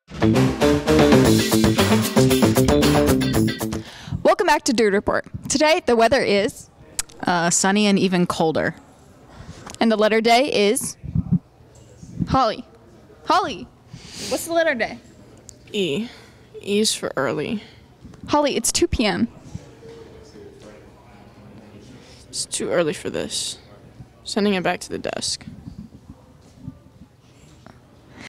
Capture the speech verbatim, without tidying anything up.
Welcome back to Dude Report. Today, the weather is Uh, sunny and even colder. and the letter day is Holly. Holly, what's the letter day? E. E's for early. Holly, it's two p m It's too early for this. Sending it back to the desk.